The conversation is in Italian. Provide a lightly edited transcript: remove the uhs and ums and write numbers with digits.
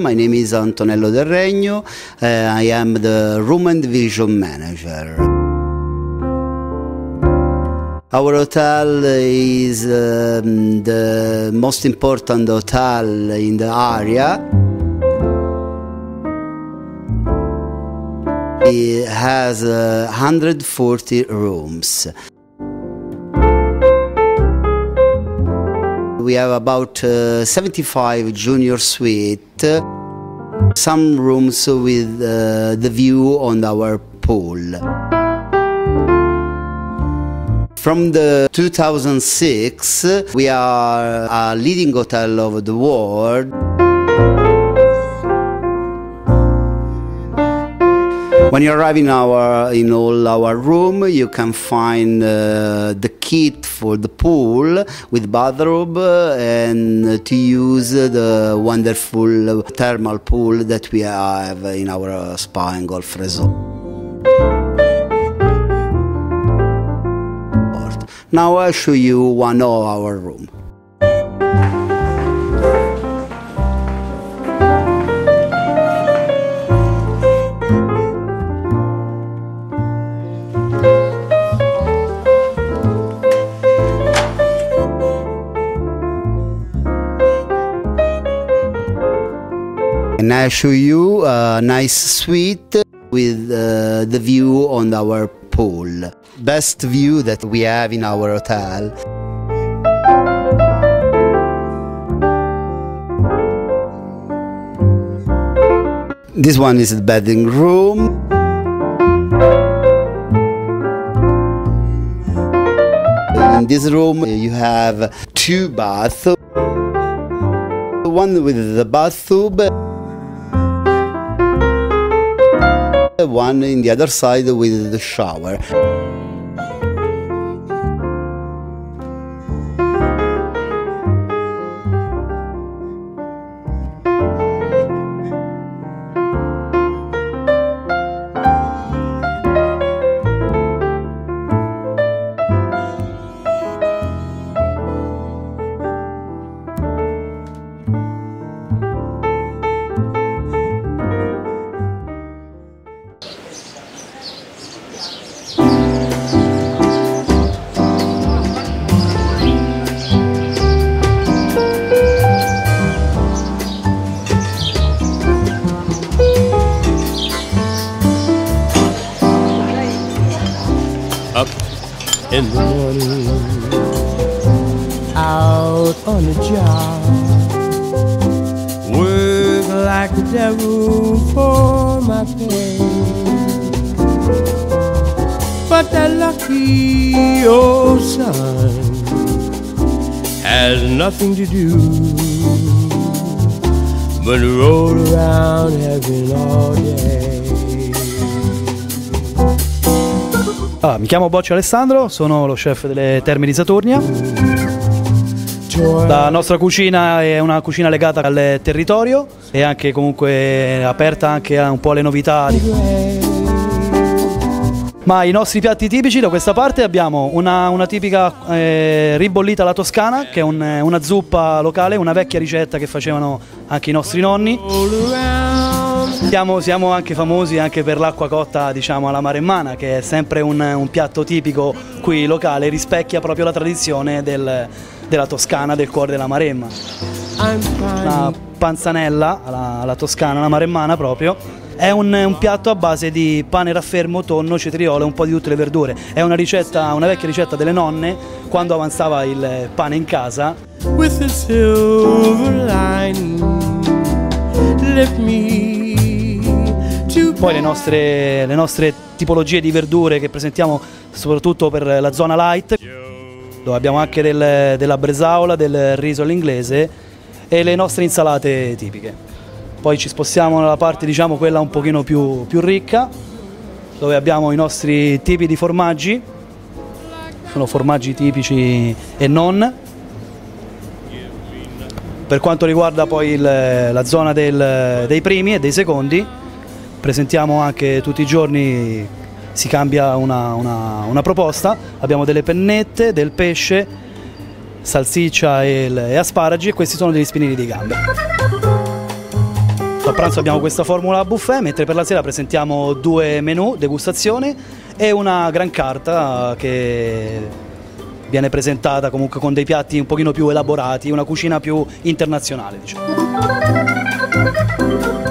My name is Antonello Del Regno. I am the Room and Vision Manager. Our hotel is the most important hotel in the area. It has 140 rooms. We have about 75 junior suites, some rooms with the view on our pool. From the 2006, we are a leading hotel of the world. When you arrive in all our room, you can find the kit for the pool with bathrobe and to use the wonderful thermal pool that we have in our spa and golf resort. Now I'll show you one of our rooms. And I show you a nice suite with the view on our pool. Best view that we have in our hotel. This one is the bedroom room. In this room you have two baths. One with the bathtub. One in the other side with the shower. Up in the morning, out on the job, work like the devil for my pay. But that lucky old sun has nothing to do but roll around heaven all day. Mi chiamo Boccio Alessandro, sono lo chef delle Terme di Saturnia. La nostra cucina è una cucina legata al territorio e anche comunque aperta anche a un po' alle novità. Ma i nostri piatti tipici da questa parte abbiamo una tipica ribollita alla toscana, che è una zuppa locale, una vecchia ricetta che facevano anche i nostri nonni. Siamo anche famosi anche per l'acqua cotta, diciamo, alla maremmana, che è sempre un piatto tipico qui locale, rispecchia proprio la tradizione della Toscana, del cuore della Maremma. La panzanella alla toscana, la maremmana proprio, è un piatto a base di pane raffermo, tonno, cetriolo e un po' di tutte le verdure. È una vecchia ricetta delle nonne quando avanzava il pane in casa. With a silver lining, let me. Poi le nostre tipologie di verdure che presentiamo soprattutto per la zona light, dove abbiamo anche della bresaola, del riso all'inglese e le nostre insalate tipiche. Poi ci spostiamo nella parte, diciamo, quella un pochino più ricca, dove abbiamo i nostri tipi di formaggi, sono formaggi tipici e non. Per quanto riguarda poi la zona dei primi e dei secondi, presentiamo anche tutti i giorni, si cambia una proposta. Abbiamo delle pennette, del pesce, salsiccia e asparagi, e questi sono degli spinelli di gambero. A pranzo abbiamo questa formula a buffet, mentre per la sera presentiamo 2 menù, degustazione e una gran carta che viene presentata comunque con dei piatti un pochino più elaborati, una cucina più internazionale, diciamo.